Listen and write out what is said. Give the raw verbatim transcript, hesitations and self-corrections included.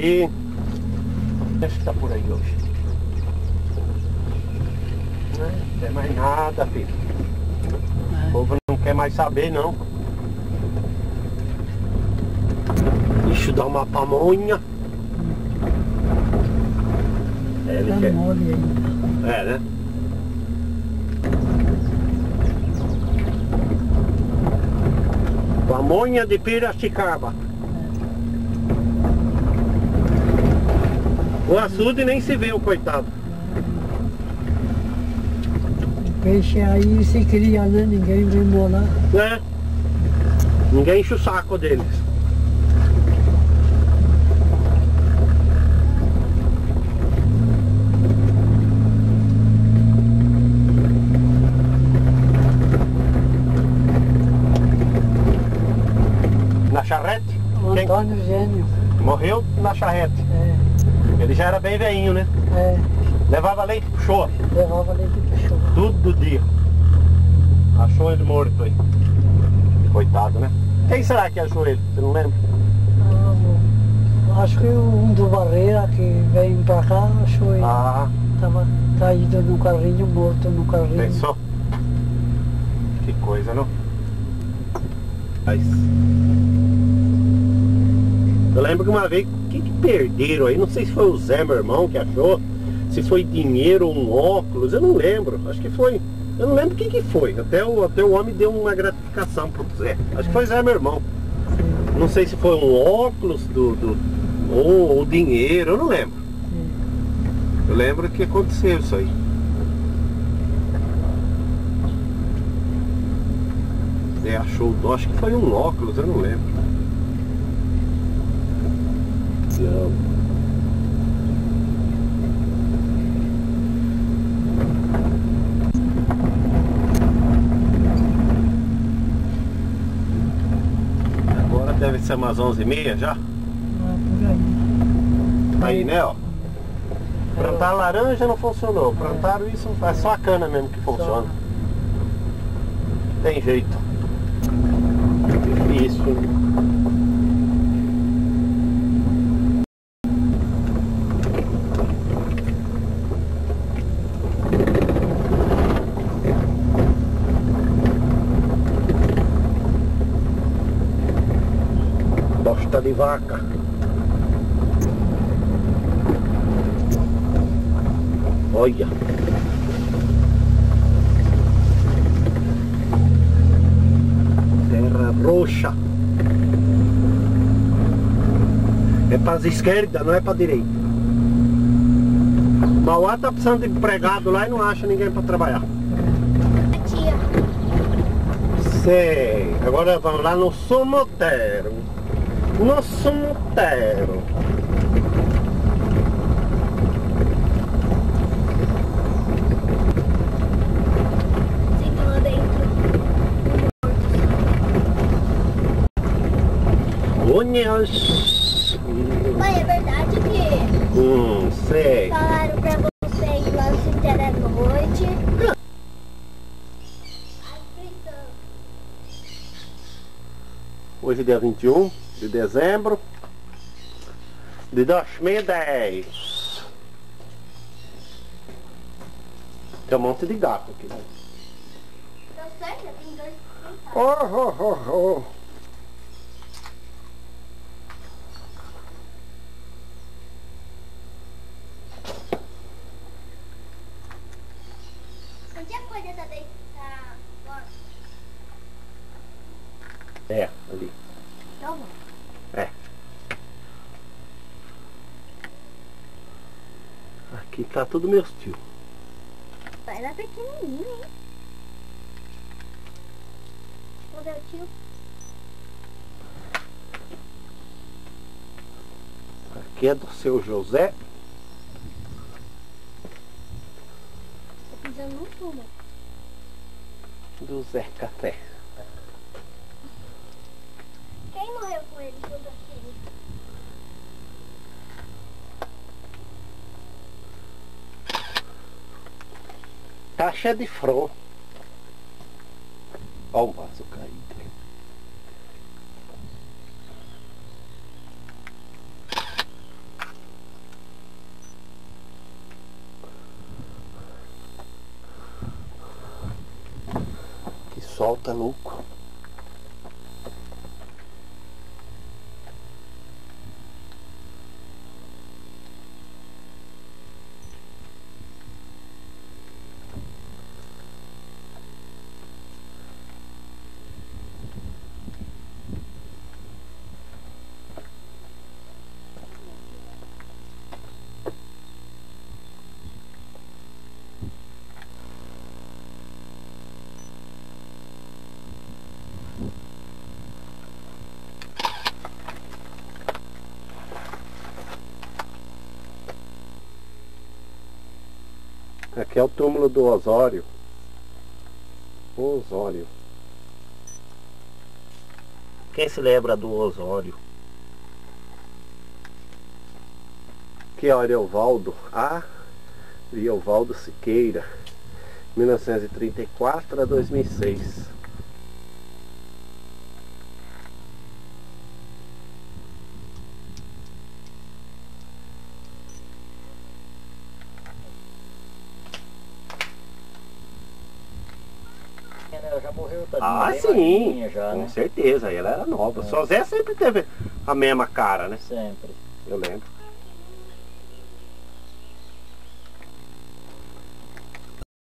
aí. Acho que tá por aí hoje. Não tem mais nada, filho. O povo não quer mais saber, não. Deixa eu dar uma pamonha. É, ele Tá quer. mole ainda. É, né? Pamonha de Piracicaba. O açude nem se vê, o coitado. O peixe aí se cria, né? Ninguém vem molar. Né? Ninguém enche o saco deles. Na charrete? O Quem Antônio Gênio. morreu na charrete. É, Ele já era bem velhinho, né? é. Levava leite pro show, Levava leite pro show. todo dia. Achou ele morto aí. Coitado, né? Quem será que achou ele? Você não lembra? Ah, o- acho que um do Barreira que veio pra cá achou ele. Ah, Tava caído no carrinho, morto no carrinho. pensou? Que coisa, não? Mas... eu lembro que uma vez, o que, que perderam aí? Não sei se foi o Zé, meu irmão, que achou. Se foi dinheiro ou um óculos, eu não lembro. Acho que foi. Eu não lembro o que, que foi. Até o, até o homem deu uma gratificação pro Zé. Acho que foi Zé, meu irmão. Sim, Não sei se foi um óculos do, do, ou, ou dinheiro, eu não lembro. sim. Eu lembro que aconteceu isso aí. Zé achou, acho que foi um óculos, eu não lembro. Não. Agora deve ser umas onze e meia já. Ah, por aí. Aí, né, ó. Plantar laranja não funcionou. Plantaram isso, é só a cana mesmo que funciona. Tem jeito. Difícil. Bosta de vaca. Olha. Terra roxa. É para as esquerdas, não é para a direita. Mauá tá precisando de empregado lá e não acha ninguém para trabalhar. Tia, Sei. Agora vamos lá no Sumotero. No Sumotero. fica lá dentro. Unhas. Mãe, é verdade que Hum, sei. falaram pra você ir lá no cemitério à noite? Ai, fritando. Hoje é dia vinte e um de dezembro de dois mil e dez. Tem um monte de gato aqui, né? Tá certo? Tem dois sentados. Oh, oh, oh, oh. Onde a coisa tá deitada? É, ali. Tá bom. É. Aqui tá tudo meus tios. Ela é pequenininha, hein? Cadê o tio? Aqui é do seu José. Tô pisando no túmulo. Do Zé Café. Quem morreu com ele quando filho? Tá cheio de flor. Ó o vaso caído. sol tá louco. Aqui é o túmulo do Osório. Osório. Quem se lembra do Osório? Aqui é o Ariovaldo. Ah, Ariovaldo Siqueira. mil novecentos e trinta e quatro a dois mil e seis. Ela já morreu, tá Ah, bem sim, magrinha já, com né? certeza, ela era nova. É. Só Zé sempre teve a mesma cara, né? Sempre. Eu lembro.